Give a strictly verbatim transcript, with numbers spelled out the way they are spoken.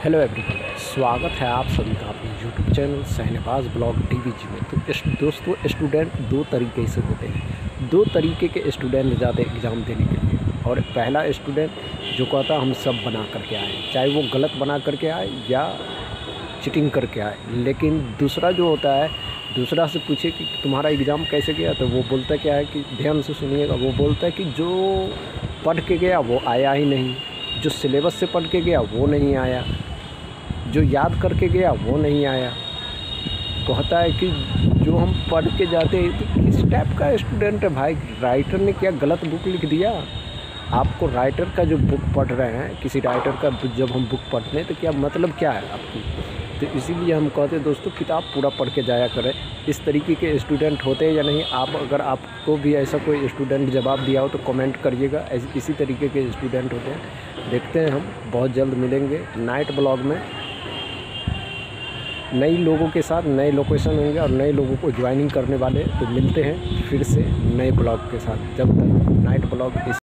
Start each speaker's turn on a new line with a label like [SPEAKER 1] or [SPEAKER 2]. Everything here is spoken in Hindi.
[SPEAKER 1] हेलो एवरीवन, स्वागत है आप सभी का अपने यूट्यूब चैनल शहनवाज ब्लॉग टीवीजी में। तो इस दोस्तों, स्टूडेंट दो तरीके से होते हैं। दो तरीके के स्टूडेंट जाते हैं एग्ज़ाम देने के लिए। और पहला स्टूडेंट जो कहता हम सब बना करके आए, चाहे वो गलत बना करके आए या चीटिंग करके आए। लेकिन दूसरा जो होता है, दूसरा से पूछे कि तुम्हारा एग्ज़ाम कैसे गया, तो वो बोलता क्या है कि ध्यान से सुनिएगा, वो बोलता है कि जो पढ़ के गया वो आया ही नहीं, जो सिलेबस से पढ़ के गया वो नहीं आया, जो याद करके गया वो नहीं आया। कहता है कि जो हम पढ़ के जाते हैं, तो किस टाइप का स्टूडेंट है भाई? राइटर ने क्या गलत बुक लिख दिया? आपको राइटर का जो बुक पढ़ रहे हैं, किसी राइटर का जब हम बुक पढ़ते हैं तो क्या मतलब क्या है आपकी? तो इसीलिए हम कहते हैं दोस्तों, किताब पूरा पढ़ के जाया करें। इस तरीके के स्टूडेंट होते हैं या नहीं? आप अगर आपको भी ऐसा कोई स्टूडेंट जवाब दिया हो तो कमेंट करिएगा। इसी तरीके के स्टूडेंट होते हैं। देखते हैं, हम बहुत जल्द मिलेंगे नाइट ब्लॉग में नई लोगों के साथ। नए लोकेशन होंगे और नए लोगों को ज्वाइनिंग करने वाले। तो मिलते हैं फिर से नए ब्लॉग के साथ। जब तक नाइट ब्लॉग इस